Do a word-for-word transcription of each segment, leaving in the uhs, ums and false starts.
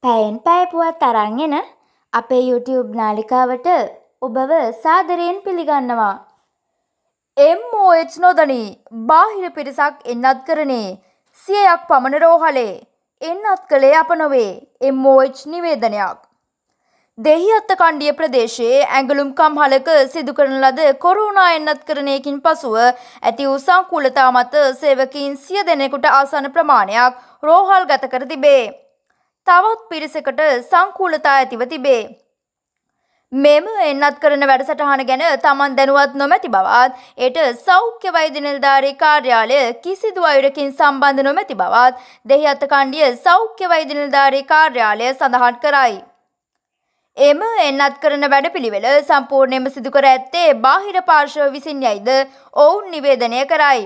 පැයෙන් පැය පුවත් අරන් එන අපේ YouTube නාලිකාවට ඔබව සාදරයෙන් පිළිගන්නවා. එම් ඕ එච් නොදනී බාහිර පිරිසක් එන්නත් කරනේ සියයක් පමණ රෝහලේ එන්නත් කළේ අප නොවේ. එම් ඕ එච් නිවේදනයක්. දෙහිඅත්ත කණ්ඩිය ප්‍රදේශයේ ඇඟලුම් කම්හලක සිදු කරන ලද කොරෝනා එන්නත් කරණයකින් පසුව ඇති වූ සංකූලතා මත සේවකීන් සිය දෙනෙකුට ආසන්න ප්‍රමාණයක් රෝහල් ගත කර තිබේ. තවත් පිරිසකට සංකූලතා ඇතිව තිබේ. මෙම එන්නත් කරන වැඩසටහන ගැන තමන් දැනුවත් නොමැති බවත්, එයට සෞඛ්‍ය වෛද්‍ය නිලධාරී කාර්යාලය කිසිදු අයුරකින් සම්බන්ධ නොමැති බවත් දෙහිඅත්ත කණ්ඩිය සෞඛ්‍ය වෛද්‍ය නිලධාරී කාර්යාලය සඳහන් කරයි. එම එන්නත් කරන වැඩපිළිවෙල සම්පූර්ණයෙන්ම සිදු කර ඇත්තේ බාහිර පාර්ශව විසින් යයිද ඔවුන් නිවේදනය කරයි.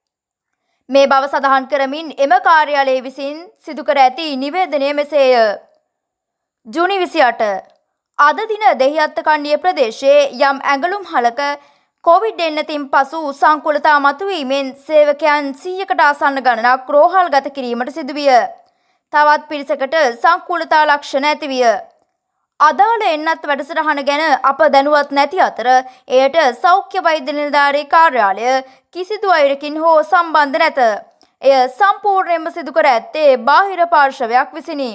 මේ බව සඳහන් කරමින් එම කාර්යාලය විසින් සිදු කර ඇති නිවේදනය මෙසේය. ජූනි විසිඅට අද දින දෙහිඅත්ත කණ්ඩිය ප්‍රදේශයේ යම් ඇඟලුම් හලක කොවිඩ් එන්නතින් පසු සංකූලතා මතුවීමෙන් සේවකයන් සියයකට ආසන්න ගණනක් රෝහල් ගත කිරීමට සිදුවිය. තවත් පිරිසකට සංකූලතා ලක්ෂණ ඇතිවිය. අදාළ එන්නත් වැඩසටහන ගැන අප දැනුවත් නැති අතර එයට සෞඛ්‍ය වෛද්‍ය නිලධාරී කාර්යාලය කිසිදු අයුරකින් හෝ සම්බන්ධ නැත. එය සම්පූර්ණයෙන්ම සිදු කර ඇත්තේ බාහිර පාර්ශවයක් විසිනි.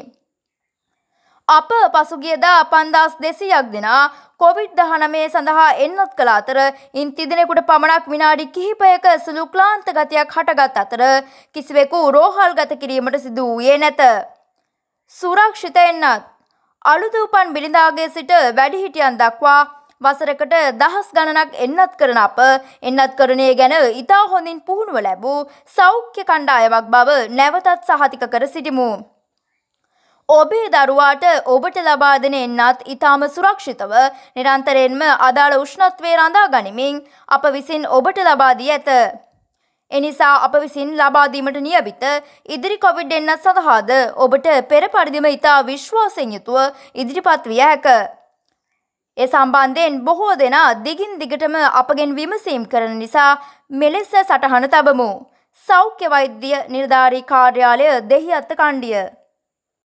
අප පසුගියදා පන්දාස් දෙසීයක් දෙනා කොවිඩ් දහනවය සඳහා එන්නත් කළ අතර ඉන් තිදෙනෙකුට පමණක් විනාඩි කිහිපයක සුළු ක්ලාන්ත ගතියක් හටගත් අතර කිසිවෙකු රෝහල් ගත කිරීමට සිදු වූයේ නැත. සුරක්ෂිත එන්නත් අලුත උපන් බිරිඳාගේ සිට වැඩිහිටියන් දක්වා වසරකට දහස් ගණනක් එන්නත් කරන අප එන්නත් කරණය ගැන ඉතා හොඳින් පුහුණුව ලැබූ සෞඛ්‍ය කණ්ඩායමක් බව නැවතත් සහතික කර සිටිමු. ඔබේ දරුවාට ඔබට ලබා දෙන එන්නත් ඉතාම සුරක්ෂිතව නිරන්තරයෙන්ම අදාළ උෂ්ණත්වය රඳා ගනිමින් අප විසින් ඔබට ලබා දී ඇත. එනිසා අප විසින් ලබා දීමට නියමිත ඉදිරි කොවිඩ් එන්නත් සඳහාද ඔබට පෙර පරිදිම ඉතා විශ්වාසයෙන් යුතුව ඉදිරිපත් විය හැක. ඒ සම්බන්ධයෙන් බොහෝ දෙනා දිගින් දිගටම අපගෙන් විමසීම් කරන නිසා මෙලෙස සටහන තබමු. සෞඛ්‍ය වෛද්‍ය නිලධාරී කාර්යාලය දෙහිඅත්ත කණ්ඩිය.